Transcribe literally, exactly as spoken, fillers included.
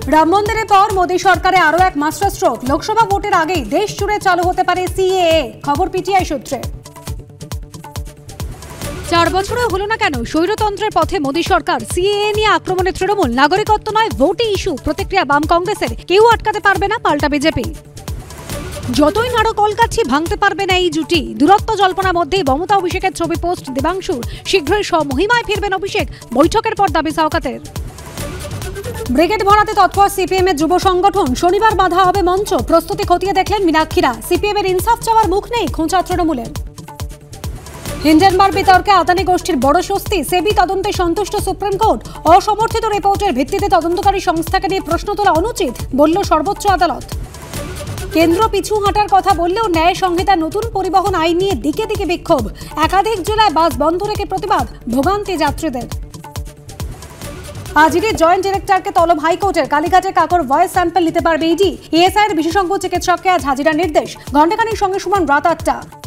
রাম মন্দিরের পর মোদী সরকারে আরো এক মাস্টার স্ট্রোক। লোকসভা ভোটের আগেই দেশ জুড়ে চালু হতে পারে সিএএ, খবর পিটিআই সূত্রে। চার বছরও হলো না কেন স্বৈরতন্ত্রের পথে মোদী সরকার, সিএএ নিয়ে আক্রমণে তৃণমূল, নাগরিকত্ব নয় ভোটই ইস্যু, প্রতিক্রিয়া বাম কংগ্রেসের, কেউ আটকাতে পারবে না পাল্টা বিজেপি। যতই নাড়ো কলকাঠি ভাঙতে পারবে না এই জুটি। দূরত্ব জল্পনার মধ্যেই মমতা অভিষেকের ছবি পোস্ট দেবাংশুর। শীঘ্রই স্বমহিমায় ফিরবেন অভিষেক, বৈঠকের পর দাবি সাওকাতের। ব্রিগেড ভরাতে তৎপর সিপিএম এর যুব সংগঠন, শনিবার বাঁধা হবে মঞ্চ, প্রস্তুতি খতিয়ে দেখলেন মীনাক্ষীরা। সিপিএম এর ইনসাফ চাওয়ার মুখ নেই, খোঁচা তৃণমূলের। হিন্ডেনবার্গ বিতর্কে আদানি গোষ্ঠীর বড় স্বস্তি, সেবি তদন্তে সন্তুষ্ট সুপ্রিম কোর্ট। অসমর্থিত রিপোর্টের ভিত্তিতে তদন্তকারী সংস্থাকে নিয়ে প্রশ্ন তোলা অনুচিত, বলল সর্বোচ্চ আদালত। কেন্দ্র পিছু হাঁটার কথা বললেও ন্যায় সংহিতা নতুন পরিবহন আইন নিয়ে দিকে দিকে বিক্ষোভ। একাধিক জেলায় বাস বন্ধ রেখে প্রতিবাদ, ভোগান্তি যাত্রীদের। আজই জয়েন্ট ডিরেক্টরকে তলব হাইকোর্টের। কালীঘাটে কাকর ভয়েস স্যাম্পল নিতে পারবে ইডি। ইএসআই এর বিশেষজ্ঞ চিকিৎসককে আজ হাজিরার নির্দেশ। ঘণ্টাখানেক সঙ্গে সমান রাত আটটা।